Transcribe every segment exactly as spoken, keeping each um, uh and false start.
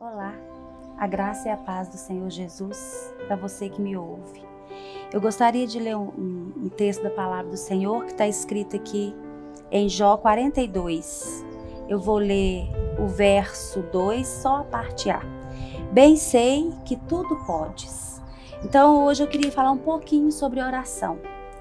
Olá, a graça e a paz do Senhor Jesus para você que me ouve. Eu gostaria de ler um, um, um texto da palavra do Senhor que está escrito aqui em Jó quarenta e dois. Eu vou ler o verso dois, só a parte A. Bem sei que tudo podes. Então hoje eu queria falar um pouquinho sobre oração.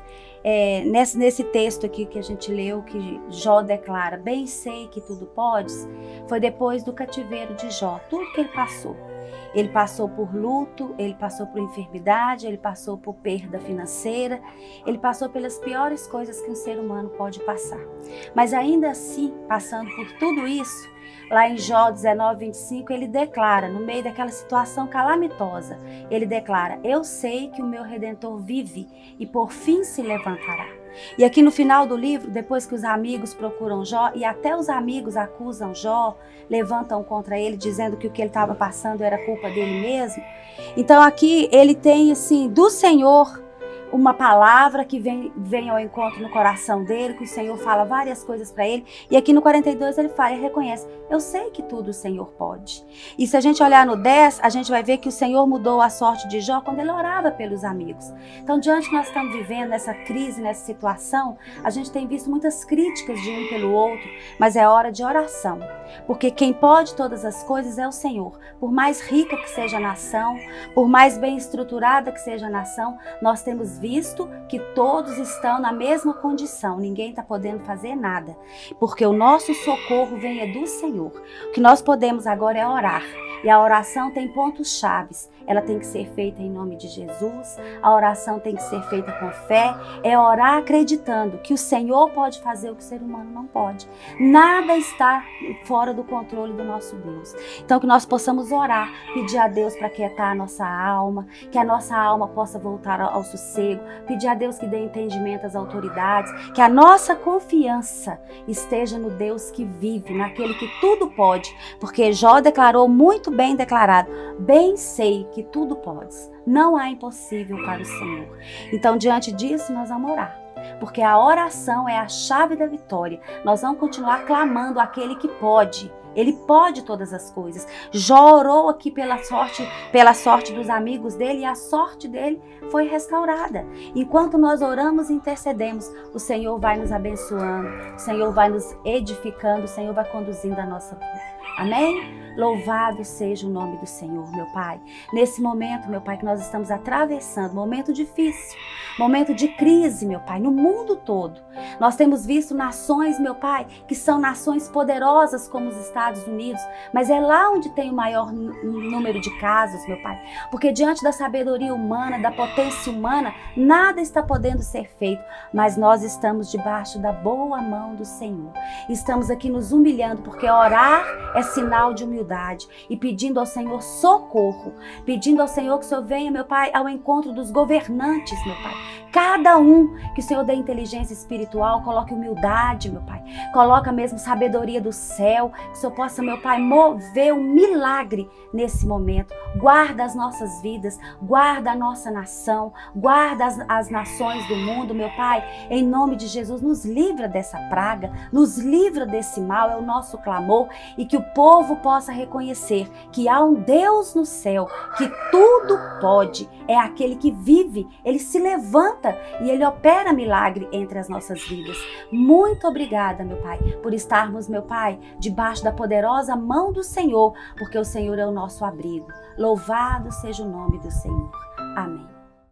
É, nesse, nesse texto aqui que a gente leu, que Jó declara, bem sei que tudo podes, foi depois do cativeiro de Jó, tudo que ele passou. Ele passou por luto, ele passou por enfermidade, ele passou por perda financeira, ele passou pelas piores coisas que um ser humano pode passar. Mas ainda assim, passando por tudo isso, lá em Jó dezenove, vinte e cinco, ele declara, no meio daquela situação calamitosa, ele declara, eu sei que o meu Redentor vive e por fim se levantará. E aqui no final do livro, depois que os amigos procuram Jó, e até os amigos acusam Jó, levantam contra ele, dizendo que o que ele estava passando era culpa dele mesmo. Então aqui ele tem assim, do Senhor, uma palavra que vem, vem ao encontro no coração dele, que o Senhor fala várias coisas para ele. E aqui no quarenta e dois ele fala, ele reconhece, eu sei que tudo o Senhor pode. E se a gente olhar no dez, a gente vai ver que o Senhor mudou a sorte de Jó quando ele orava pelos amigos. Então, diante que nós estamos vivendo nessa crise, nessa situação, a gente tem visto muitas críticas de um pelo outro, mas é hora de oração. Porque quem pode todas as coisas é o Senhor. Por mais rica que seja a nação, por mais bem estruturada que seja a nação, nós temos visto que todos estão na mesma condição, ninguém está podendo fazer nada, porque o nosso socorro vem é do Senhor. O que nós podemos agora é orar, e a oração tem pontos chaves, ela tem que ser feita em nome de Jesus, a oração tem que ser feita com fé, é orar acreditando que o Senhor pode fazer o que o ser humano não pode. Nada está fora do controle do nosso Deus. Então que nós possamos orar, pedir a Deus para quietar a nossa alma, que a nossa alma possa voltar ao sossego, pedir a Deus que dê entendimento às autoridades, que a nossa confiança esteja no Deus que vive, naquele que tudo pode, porque Jó declarou muito bem declarado, bem sei que tudo podes, não há impossível para o Senhor. Então diante disso nós vamos orar, porque a oração é a chave da vitória. Nós vamos continuar clamando aquele que pode. Ele pode todas as coisas. Jó orou aqui pela sorte, pela sorte dos amigos dele e a sorte dele foi restaurada. Enquanto nós oramos e intercedemos, o Senhor vai nos abençoando, o Senhor vai nos edificando, o Senhor vai conduzindo a nossa vida. Amém? Louvado seja o nome do Senhor, meu Pai. Nesse momento, meu Pai, que nós estamos atravessando, momento difícil, momento de crise, meu Pai, no mundo todo. Nós temos visto nações, meu Pai, que são nações poderosas como os Estados Unidos, mas é lá onde tem o maior número de casos, meu Pai. Porque diante da sabedoria humana, da potência humana, nada está podendo ser feito, mas nós estamos debaixo da boa mão do Senhor. Estamos aqui nos humilhando, porque orar é sinal de humildade e pedindo ao Senhor socorro, pedindo ao Senhor que o Senhor venha, meu Pai, ao encontro dos governantes, meu Pai. Cada um, que o Senhor dê inteligência espiritual, coloque humildade, meu Pai. Coloca mesmo sabedoria do céu, que o Senhor possa, meu Pai, mover um milagre nesse momento. Guarda as nossas vidas, guarda a nossa nação, guarda as, as nações do mundo, meu Pai. Em nome de Jesus, nos livra dessa praga, nos livra desse mal, é o nosso clamor, e que o povo possa reconhecer que há um Deus no céu, que tudo pode, é aquele que vive, ele se levanta e ele opera milagre entre as nossas vidas. Muito obrigada, meu Pai, por estarmos, meu Pai, debaixo da poderosa mão do Senhor, porque o Senhor é o nosso abrigo. Louvado seja o nome do Senhor. Amém.